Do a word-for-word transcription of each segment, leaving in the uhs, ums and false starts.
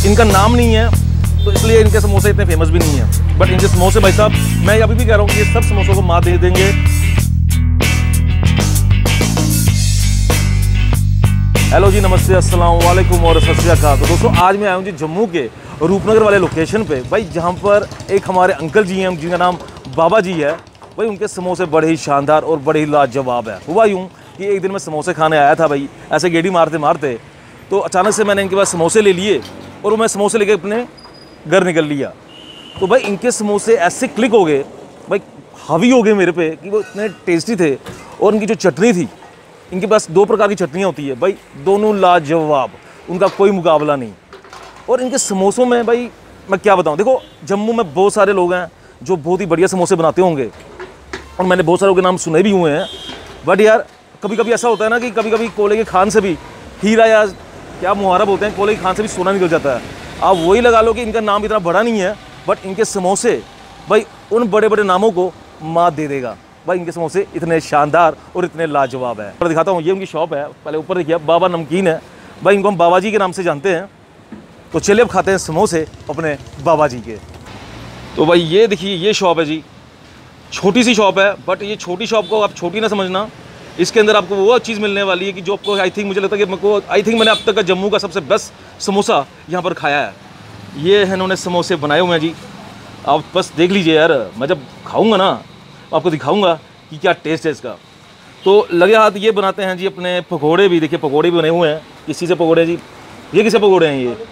इनका नाम नहीं है तो इसलिए इनके समोसे इतने फेमस भी नहीं है, बट इनके समोसे भाई साहब मैं अभी भी कह रहा हूँ कि ये सब समोसों को मात दे देंगे। हेलो जी, नमस्ते, अस्सलाम वालेकुम और सत श्री अकाल। तो दोस्तों आज मैं आया हूँ जी जम्मू के रूपनगर वाले लोकेशन पे भाई, जहाँ पर एक हमारे अंकल जी हैं जिनका नाम बाबा जी है। भाई उनके समोसे बड़े ही शानदार और बड़े ही लाजवाब है। हुआ यूँ कि एक दिन मैं समोसे खाने आया था भाई, ऐसे गेड़ी मारते मारते, तो अचानक से मैंने इनके पास समोसे ले लिए और मैं समोसे लेके अपने घर निकल लिया। तो भाई इनके समोसे ऐसे क्लिक हो गए भाई, हावी हो गए मेरे पे कि वो इतने टेस्टी थे। और इनकी जो चटनी थी, इनके पास दो प्रकार की चटनियाँ होती है भाई, दोनों लाजवाब, उनका कोई मुकाबला नहीं। और इनके समोसों में भाई मैं क्या बताऊँ, देखो जम्मू में बहुत सारे लोग हैं जो बहुत ही बढ़िया समोसे बनाते होंगे और मैंने बहुत सारे के नाम सुने भी हुए हैं, बट यार कभी कभी ऐसा होता है ना कि कभी कभी कोले के खान से भी हीरा, या क्या मुहावरा बोलते हैं, कोले के खान से भी सोना निकल जाता है। आप वही लगा लो कि इनका नाम इतना बड़ा नहीं है, बट इनके समोसे भाई उन बड़े बड़े नामों को मात दे देगा। भाई इनके समोसे इतने शानदार और इतने लाजवाब है। और दिखाता हूँ, ये उनकी शॉप है, पहले ऊपर देखिए बाबा नमकीन है भाई, इनको हम बाबा जी के नाम से जानते हैं। तो चलिए अब खाते हैं समोसे अपने बाबा जी के। तो भाई ये देखिए, ये शॉप है जी, छोटी सी शॉप है, बट ये छोटी शॉप को आप छोटी ना समझना, इसके अंदर आपको वो चीज़ मिलने वाली है कि जो आपको आई थिंक मुझे लगता है कि मेरे को आई थिंक मैंने अब तक का जम्मू का सबसे बेस्ट समोसा यहाँ पर खाया है। ये है इन्होंने समोसे बनाए हुए हैं जी, आप बस देख लीजिए यार, मैं जब खाऊंगा ना आपको दिखाऊंगा कि क्या टेस्ट है इसका। तो लगे हाथ ये बनाते हैं जी अपने पकोड़े भी, देखिए पकोड़े भी बने हुए हैं। किस चीज़ से पकोड़े जी, ये किसे पकोड़े हैं, ये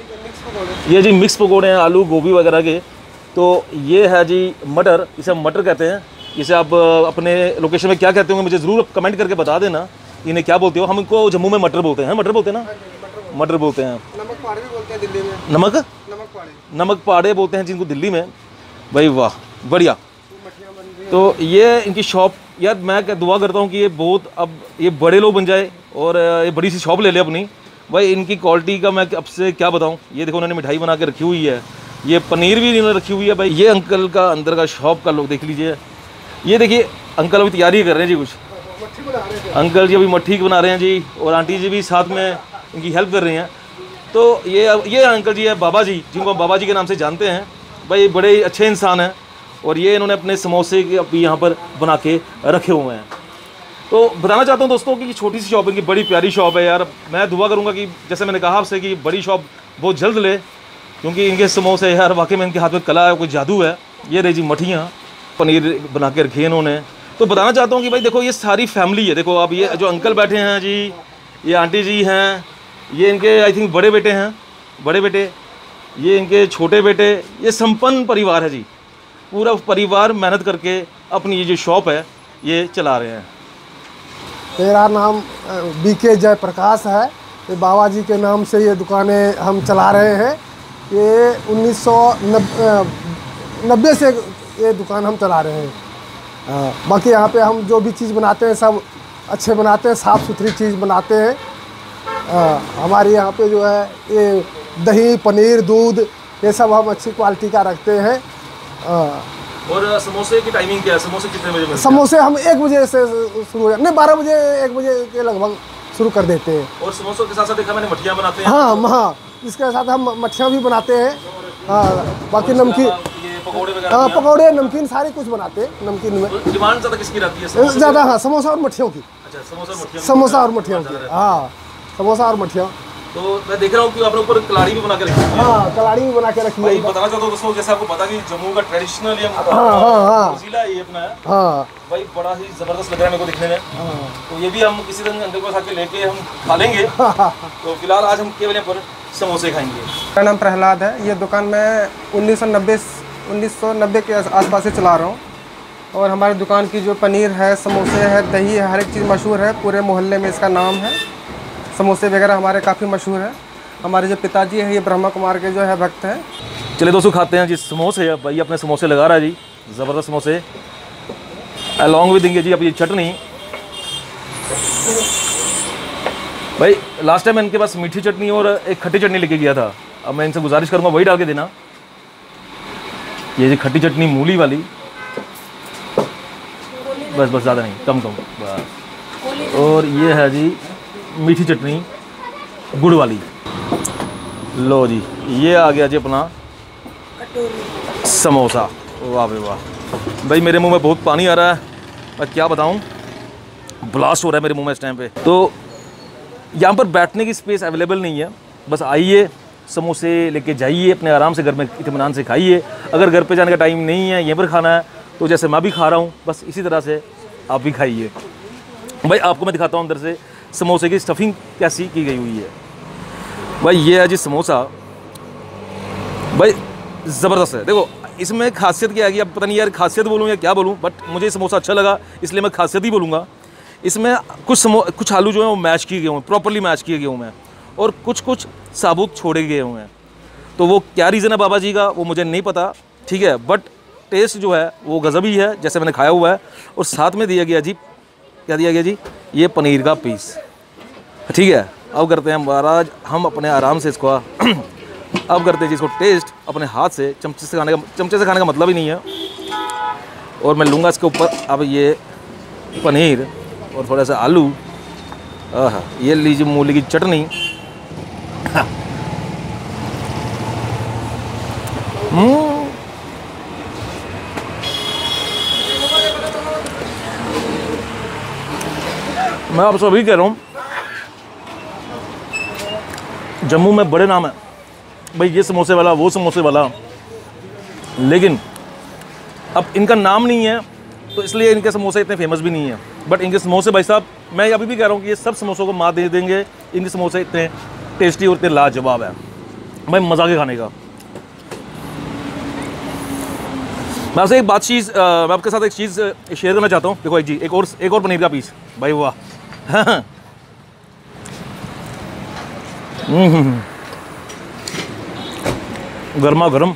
ये जी मिक्स पकोड़े हैं आलू गोभी वगैरह के। तो ये है जी मटर, इसे हम मटर कहते हैं। इसे आप अपने लोकेशन में क्या कहते होंगे मुझे ज़रूर कमेंट करके बता देना, इन्हें क्या बोलते हो। हम इनको जम्मू में मटर बोलते हैं, मटर बोलते हैं ना, मटर बोलते हैं। नमक पाड़े भी बोलते हैं दिल्ली में, नमक नमक पाड़े नमक पाड़े बोलते हैं जिनको दिल्ली में। भाई वाह बढ़िया। तो ये इनकी शॉप, यार मैं क्या दुआ करता हूँ कि ये बहुत अब ये बड़े लोग बन जाए और ये बड़ी सी शॉप ले ले अपनी। भाई इनकी क्वालिटी का मैं अब से क्या बताऊँ। ये देखो उन्होंने मिठाई बना के रखी हुई है, ये पनीर भी इन्होंने रखी हुई है। भाई ये अंकल का अंदर का शॉप का लोग देख लीजिए, ये देखिए अंकल अभी तैयारी कर रहे हैं जी, कुछ अंकल जी अभी मट्ठी बना रहे हैं जी, और आंटी जी भी साथ में इनकी हेल्प कर रही हैं। तो ये ये अंकल जी है बाबा जी, जिनको हम बाबा जी के नाम से जानते हैं। भाई बड़े ही अच्छे इंसान हैं और ये इन्होंने अपने समोसे अभी यहाँ पर बना के रखे हुए हैं। तो बताना चाहता हूँ दोस्तों कि छोटी सी शॉप, इनकी बड़ी प्यारी शॉप है यार। मैं दुआ करूँगा कि जैसे मैंने कहा आपसे कि बड़ी शॉप बहुत जल्द ले, क्योंकि इनके समोसे यार वाकई में इनके हाथ में कला है, कोई जादू है। ये रही जी मठियाँ, पनीर बना के रखी है इन्होंने। तो बताना चाहता हूँ कि भाई देखो ये सारी फैमिली है। देखो आप ये जो अंकल बैठे हैं जी, ये आंटी जी हैं, ये इनके आई थिंक बड़े बेटे हैं, बड़े बेटे, ये इनके छोटे बेटे, ये संपन्न परिवार है जी। पूरा परिवार मेहनत करके अपनी ये जो शॉप है ये चला रहे हैं। मेरा नाम बीके जयप्रकाश है, ये बाबा जी के नाम से ये दुकानें हम चला रहे हैं। ये उन्नीस सौ नब्बे से ये दुकान हम चला रहे हैं। आ, बाकी यहाँ पे हम जो भी चीज़ बनाते हैं सब अच्छे बनाते हैं, साफ़ सुथरी चीज़ बनाते हैं। आ, हमारे यहाँ पे जो है ये दही पनीर दूध ये सब हम अच्छी क्वालिटी का रखते हैं। आ, और समोसे की टाइमिंग क्या है, समोसे कितने बजे मिलते हैं? समोसे हम एक बजे से शुरू हो जाते, नहीं बारह बजे एक बजे के लगभग शुरू कर देते हैं। और समोसों के साथ साथ देखा मैंने मठियाँ बनाते हैं। हाँ हाँ, इसके साथ हम मठियाँ भी बनाते हैं। हाँ बाकी नमकीन, पकौड़े वगैरह, हाँ पकौड़े नमकीन सारे कुछ बनाते हैं। नमकीन में डिमांड ज़्यादा किसकी रहती है? ज़्यादा हाँ समोसा और मठियों की। अच्छा, समोसा और मठियाँ। समोसा और मठियों की, हाँ समोसा और मठियाँ। तो मैं देख रहा हूँ कि आपने ऊपर कलाड़ी भी बना के रखी है। हाँ कलाड़ी भी बना के रखी है। बताना चाहता हूँ दोस्तों, जैसे आपको पता कि जम्मू का ट्रेडिशनल ये हाँ हाँ हाँ जिला ये अपना है। हाँ भाई बड़ा ही ज़बरदस्त लग रहा है मेरे को दिखने में। तो ये भी हम किसी दिन अंकल को साथ लेके हम खा लेंगे। तो फिलहाल आज हम केवल पर समोसे खाएंगे। मेरा नाम प्रहलाद है। ये दुकान मैं उन्नीस सौ नब्बे उन्नीस सौ नब्बे के आसपास से चला रहा हूँ। और हमारी दुकान की जो पनीर है, समोसे है, दही है, हर एक चीज़ मशहूर है। पूरे मोहल्ले में इसका नाम है। समोसे वगैरह हमारे काफ़ी मशहूर है। हमारे जो पिताजी हैं ये ब्रह्मा कुमार के जो है भक्त हैं। चलिए दोस्तों खाते हैं जी समोसे। भाई अपने समोसे लगा रहा है जी, ज़बरदस्त समोसे, अलॉन्ग विद देंगे जी अब ये चटनी। भाई लास्ट टाइम इनके पास मीठी चटनी और एक खट्टी चटनी लेके गया था, अब मैं इनसे गुजारिश करूँगा वही डाल के देना। ये जी खट्टी चटनी मूली वाली, बस बस ज़्यादा नहीं, कम कम बस। और ये है जी मीठी चटनी गुड़ वाली। लो जी, ये आ गया जी अपना समोसा। वाह भाई वाह भाई, मेरे मुंह में बहुत पानी आ रहा है, मैं क्या बताऊं, ब्लास्ट हो रहा है मेरे मुंह में इस टाइम पे। तो यहाँ पर बैठने की स्पेस अवेलेबल नहीं है, बस आइए समोसे लेके जाइए, अपने आराम से घर में इत्मीनान से खाइए। अगर घर पे जाने का टाइम नहीं है, यहीं पर खाना है, तो जैसे मैं भी खा रहा हूँ बस इसी तरह से आप भी खाइए। भाई आपको मैं दिखाता हूँ अंदर से समोसे की स्टफिंग कैसी की गई हुई है। भाई ये है जी समोसा, भाई ज़बरदस्त है। देखो इसमें खासियत क्या है कि अब पता नहीं यार खासियत बोलूँ या क्या बोलूँ, बट मुझे समोसा अच्छा लगा इसलिए मैं खासियत ही बोलूँगा। इसमें कुछ समो कुछ आलू जो है वो मैश किए गए हुए हैं, प्रॉपर्ली मैश किए गए हुए हैं, और कुछ कुछ साबुत छोड़े गए हुए हैं। तो वो क्या रीज़न है बाबा जी का वो मुझे नहीं पता, ठीक है, बट टेस्ट जो है वो गज़ब ही है जैसे मैंने खाया हुआ है। और साथ में दिया गया जी, क्या दिया गया जी, ये पनीर का पीस, ठीक है। अब करते हैं महाराज हम अपने आराम से इसको अब करते हैं जी इसको टेस्ट अपने हाथ से, चमचे से खाने का चमचे से खाने का मतलब ही नहीं है। और मैं लूँगा इसके ऊपर अब ये पनीर और थोड़ा सा आलू, आहा, ये लीजिए मूली की चटनी। मैं आपसे अभी कह रहा हूँ जम्मू में बड़े नाम है भाई, ये समोसे वाला वो समोसे वाला, लेकिन अब इनका नाम नहीं है तो इसलिए इनके समोसे इतने फेमस भी नहीं है। बट इनके समोसे भाई साहब, मैं अभी भी कह रहा हूँ कि ये सब समोसों को मात दे देंगे। इनके समोसे इतने टेस्टी और इतने लाजवाब है भाई, मज़ा के खाने का। मैं आपसे एक बात चीज़ मैं आपके साथ एक चीज़ शेयर करना चाहता हूँ। देखो एक जी एक और एक और पनीर का पीस, भाई वाह गर्मा गर्म।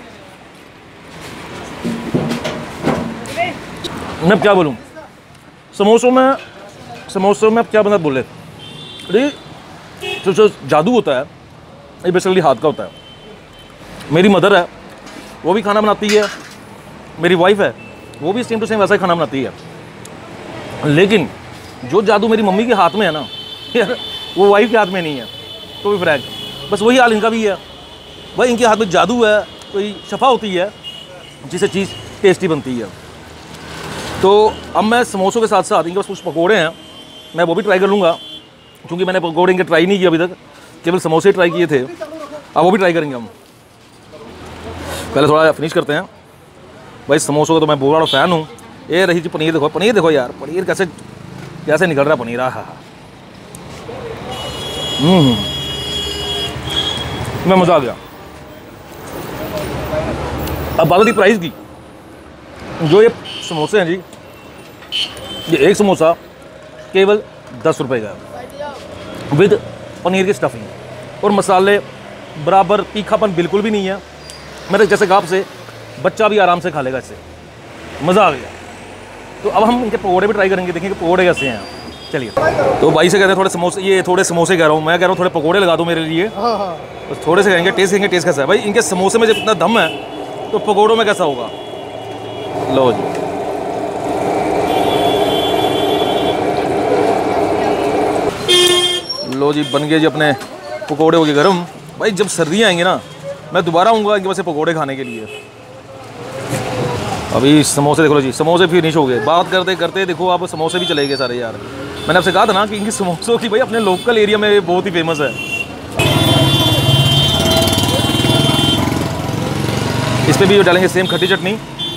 मैं क्या बोलूँ, समोसों में समोसों में अब क्या बंदा बोले, अरे जो जो जादू होता है ये बेसिकली हाथ का होता है। मेरी मदर है वो भी खाना बनाती है, मेरी वाइफ है वो भी सेम टू सेम वैसा ही खाना बनाती है, लेकिन जो जादू मेरी मम्मी के हाथ में है ना यार, वो वाइफ के हाथ में नहीं है। तो भी फ्रैंक बस वही हाल इनका भी है भाई, इनके हाथ में जादू है, कोई शफा होती है जिससे चीज़ टेस्टी बनती है। तो अब मैं समोसों के साथ साथ इनके पास कुछ पकौड़े हैं, मैं वो भी ट्राई कर लूँगा, क्योंकि मैंने पकौड़े इनके ट्राई नहीं किए अभी तक, केवल समोसे ट्राई किए थे। अब वो भी ट्राई करेंगे हम। पहले थोड़ा फिनिश करते हैं भाई, समोसों का तो मैं बहुत बड़ा फ़ैन हूँ। ये रही जी पनीर, देखो पनीर देखो यार, पनीर कैसे कैसे निकल रहा है पनीर, हाँ हाँ मैं मज़ा आ गया। अब बात होती प्राइस की, जो ये समोसे हैं जी, ये एक समोसा केवल दस रुपए का है विद पनीर की स्टफिंग और मसाले बराबर, तीखापन बिल्कुल भी नहीं है। मैंने जैसे कहा आपसे, बच्चा भी आराम से खा लेगा इससे, मज़ा आ गया। तो अब हम इनके पकौड़े भी ट्राई करेंगे, देखेंगे पकौड़े कैसे हैं। चलिए, तो भाई से कहते हैं थोड़े समोसे, ये थोड़े समोसे कह रहा हूँ, मैं कह रहा हूँ थोड़े पकौड़े लगा दो मेरे लिए। हाँ हाँ तो थोड़े से कहेंगे टेस्ट करेंगे टेस्ट कैसा है। भाई इनके समोसे में जब इतना दम है तो पकौड़ों में कैसा होगा। लो जी, लो जी बन गए जी अपने पकौड़े हो गए गरम। भाई जब सर्दियाँ आएंगी ना, मैं दोबारा आऊँगा इनके पास से पकौड़े खाने के लिए। अभी समोसे देख लो जी, समोसे फिनिश हो गए। बात करते करते देखो आप समोसे भी चले गए सारे यार। मैंने आपसे कहा था ना कि इनके समोसों की भाई अपने लोकल एरिया में बहुत ही फेमस है। इस पर भी डालेंगे सेम खट्टी चटनी।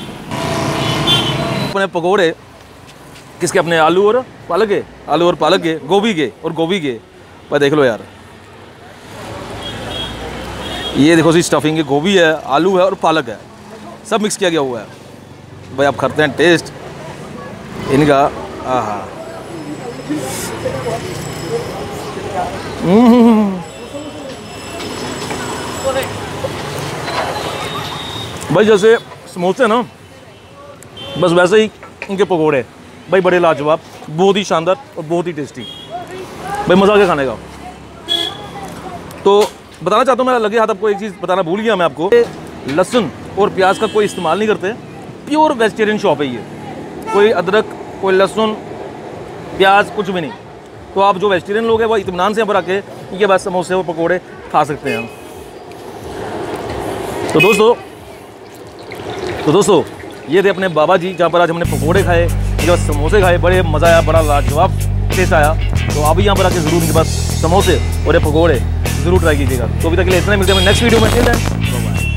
अपने पकौड़े किसके, अपने आलू और पालक के, आलू और पालक के, गोभी के और गोभी के। भाई देख लो यार, ये देखो सी स्टफिंग है, गोभी है, आलू है और पालक है, सब मिक्स किया गया हुआ है। भाई आप करते हैं टेस्ट इनका, आहा भाई जैसे समोसे ना, बस वैसे ही इनके पकोड़े भाई, बड़े लाजवाब, बहुत ही शानदार और बहुत ही टेस्टी भाई, मज़ा आ गया खाने का। तो बताना चाहता हूँ, मैं लगे हाथ आपको एक चीज़ बताना भूल गया मैं आपको, लहसुन और प्याज का कोई इस्तेमाल नहीं करते, प्योर वेजिटेरियन शॉप है ये। कोई अदरक, कोई लहसुन, प्याज, कुछ भी नहीं। तो आप जो वेजिटेरियन लोग हैं वो इत्मीनान से यहाँ पर आके इनके बाद समोसे और पकोड़े खा सकते हैं। तो दोस्तों तो दोस्तों ये थे अपने बाबा जी, जहाँ पर आज हमने पकौड़े खाए, इनके पास समोसे खाए, बड़े मज़ा आया, बड़ा लाजवाब टेस्ट आया। तो आप भी यहाँ पर आके ज़रूर इनके पास समोसे और ये पकौड़े ज़रूर ट्राई कीजिएगा। तो अभी तक के लिए इतना, मिलते हैं नेक्स्ट वीडियो में।